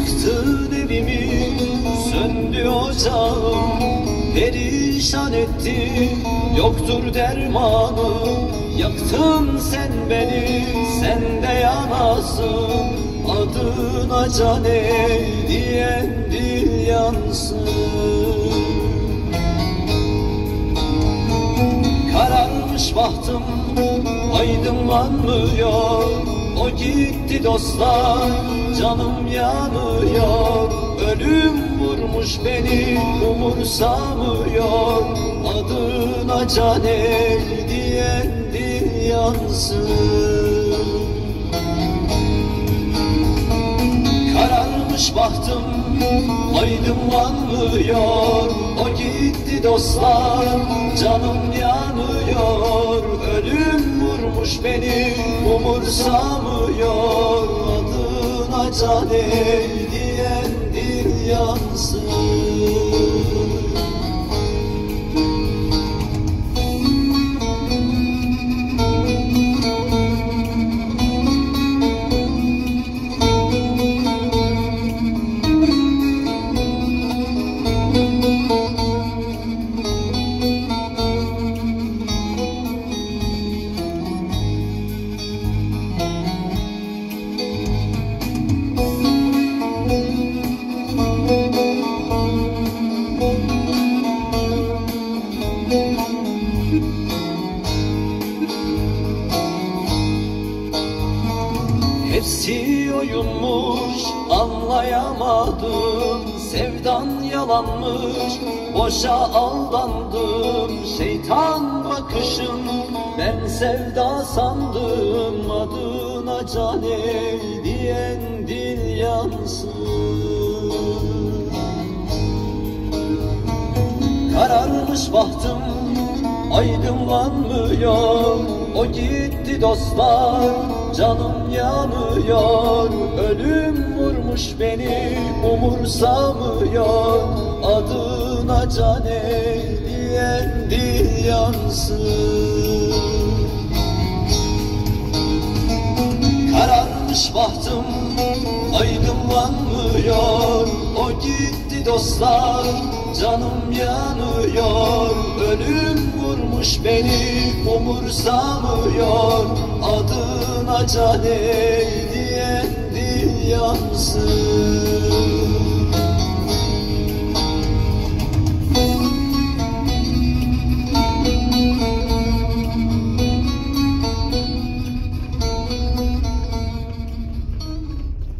Yıktın evimi, söndü ocağım, perişan ettin, yoktur dermanı. Yaktın sen beni, sen de yanasın, adına cane diyen dil yansın. Kararmış bahtım, aydınlanmıyor. O gitti dostlar, canım yanıyor. Ölüm vurmuş beni, umursamıyor. Adına cane diyen dil yansın. Kararmış bahtım, aydınlanmıyor. O gitti dostlar, canım yanıyor. Ölüm vurmuş beni, umursamıyor. Adına cane diyen dil yansın. Hepsi oyunmuş, anlayamadım. Sevdan yalanmış, boşa aldandım. Şeytan bakışın, ben sevda sandım. Adına cane diyen dil yansın. Kararmış bahtım, aydınlanmıyor. O gitti dostlar, canım yanıyor. Ölüm vurmuş beni, umursamıyor. Adına cane diyen dil yansın. Kararmış bahtım, aydınlanmıyor. O gitti dostlar, canım yanıyor. Ölüm vurmuş beni, umursamıyor. Adına cane diyen dil yansın.